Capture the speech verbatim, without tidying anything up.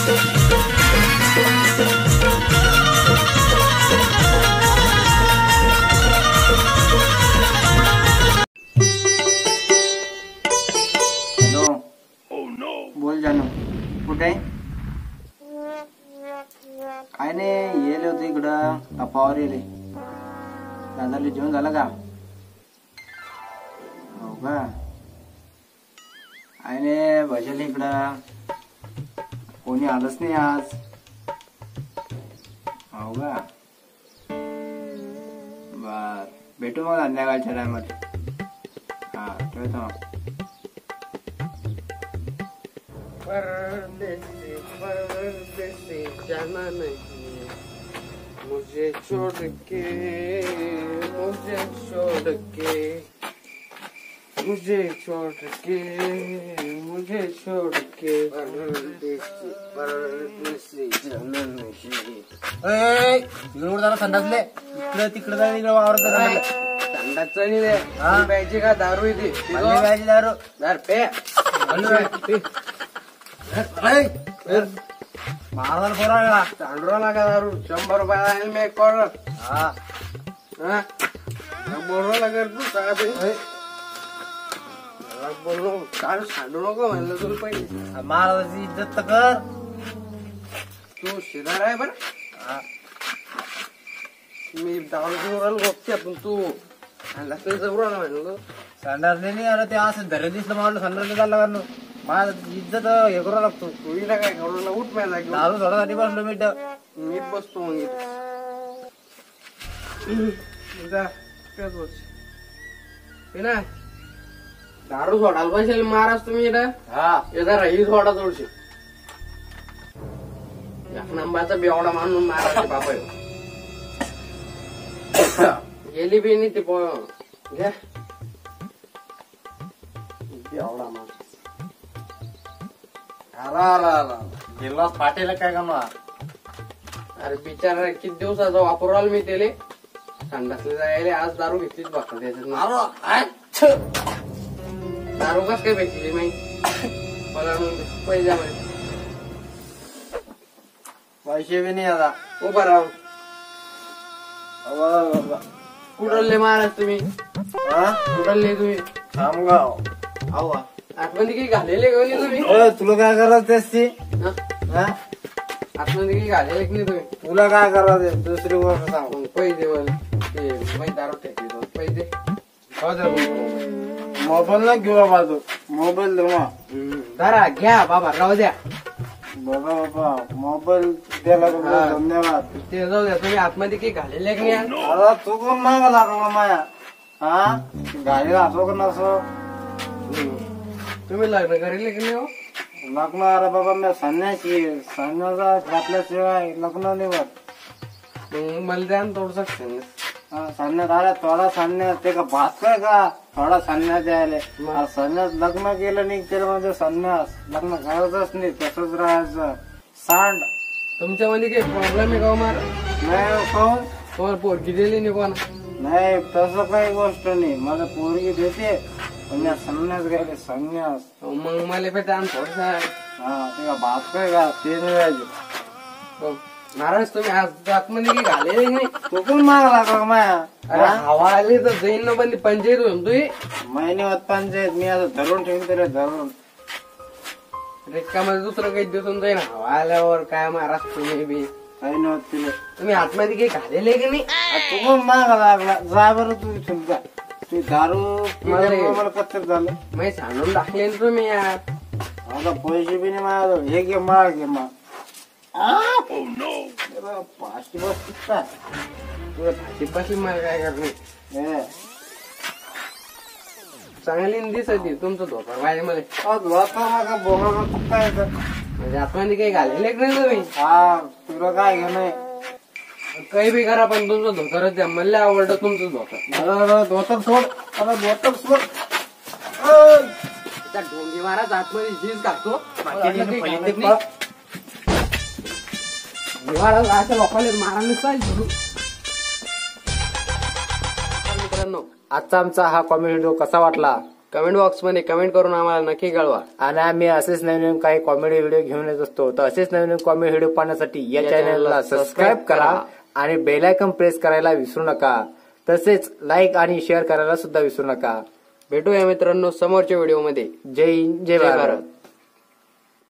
बोल जानू कुठे काय नाही येले होते इकडं तापावर येले दादाला जेवण झालं का हो का आयने भजल इकडं कोणी आलंच नाही आज हो का बर भेटू मग संध्याकाळच्या टायमात हा ठेवतो मग परदेसी परदेसी जाना नहीं मुझे छोड़ के मुझे छोड़ के मुझे छोड़ के मुझे छोड़ के परदेसी परदेसी जाना नहीं एवढं जरा संडासले इकडे तिकडे जाय तिकडे वावरत संडास नाही रे प्यायची का दारू इथे प्यायची दारू दार पे मारायला बरोबर चांडरो ना का दारू शंभर रुपये आहे मी एक कॉर्नर हा बोललो ना कर तू काय बोललो काय सांडू नको म्हणलं तुला पहिले महाराजाची इज्जत तर कर तू शेजार आहे बरं मी दारू घेऊन गोपते पण तू जवळ म्हणलो संडासले नाही अरे ते असं धरे दिसलं मला संडासले झालं कारण माझ इज्जत हे करावं लागतो तुला काय करू उठ माझा दारू सोडासाठी बसलो मी मीच बसतो मग ना दारू सोडायला पाहिजे महाराज तुम्ही इथं हा जरा ही सोडा थोडशी एक नंबरचा बेवडा मानून महाराज बापा गेली बी नाही ते घ्या बेवडा माणूस गिल्लास फाटेल काय का मग अरे बिचारा किती दिवसाचा वापरवाल मी त्याले संडासले जायला आज दारू घेतलीच बघता त्याच्यात दारू कस काय भेटली माहिती मला पैसा माहिती पैसे बी नाही आता उभा राहून कुठले महाराज तुम्ही कुठले तुम्ही आमगाव आवा आतमध्ये काही घालेले का नाही तुम्ही तुला काय करायचं त्याची आतमध्ये काही घालेले की नाही तुम्ही तुला काय करायचं दुसरी गोष्ट सांग पैसे बोल ते दारू टाकली पैसे मोबाईल ना घेऊ बाबा तू मोबाईल देऊ जरा घ्या बाबा राहू द्या बघा बाबा मोबाईल द्यायला धन्यवाद ते जाऊ द्या तुम्ही आतमध्ये काही घालेले की नाही अरे तू कोण मागा लागला माया हा गाडी असो का नसो तुम्ही लग्न करेल की नाही हो लग्न अरे बाबा मी संन्यासी संन्यासा घातल्याशिवाय लग्न नाही होत मग मला द्या ना थोडस संन्यास आला थोडा संन्यास ते का भात काय का थोडा संन्यास द्यायला संन्यास लग्न केलं नाही केलं म्हणजे संन्यास लग्न करायचंच नाही तसंच राहायचं सांड तुमच्यामध्ये काही प्रॉब्लेम आहे का मार नाही खाऊन तुम्हाला पोरगी दिली नाही कोणा नाही तसं काही गोष्ट नाही मला पोरगी देते पण संन्यास घ्यायला संन्यास मग मला पे त्यान थोडसा हा ते का भात काय का ते नाही पाहिजे महाराज तुम्ही आज आतमध्ये काही घालेले नाही तू पण मागला का माया अरे हवा आली तर जाईन ना पण पंचायत होऊन तुही महिने होत पंचायत मी आता धरून ठेवून तरी धरून रिकामध्ये दुसरं काही दिसून जाईन हवा आल्यावर काय महाराज तुम्ही बी काही नव्हत तिला तुम्ही आतमध्ये काही घालेले की नाही तू पण मागा लागला जा बरं तू तुमचा तू दारू मला कच्चर झालं मी सांडून टाकले ना तुम्ही यार आता पैसे बी नाही माझ्या हे घे माळ घे मा पाचशे बस काय तुला फाशी पाशी मला काय करणे चांगली दिसत तुमचं धोका पाहिजे मला बोगा काय म्हणजे आतमध्ये काही घालेले की नाही तुम्ही हा तुला काय घे नाही काही बी करा पण तुमचं धोतर द्या मला आवडतं तुमचं धोतर धोतर सोड आता धोतर सोड त्या ढोंगी महाराज आतमध्ये जीन्स टाकतो महाराज अशा लोकांना मारायला चालेल. मित्रांनो आजचा आमचा हा कॉमेडी व्हिडिओ कसा वाटला कमेंट बॉक्स मध्ये कमेंट करून आम्हाला नक्की कळवा. आणि आम्ही असेच नवीन नवीन काही कॉमेडी व्हिडिओ घेऊन येत असतो. तर असेच नवीन नवीन कॉमेडी व्हिडिओ पाहण्यासाठी या चॅनलला सबस्क्राईब करा आणि बेल आयकॉन प्रेस करायला विसरू नका. तसेच लाईक आणि शेअर करायला सुद्धा विसरू नका. भेटूया मित्रांनो समोरच्या व्हिडिओ मध्ये. जय हिंद, जय भारत.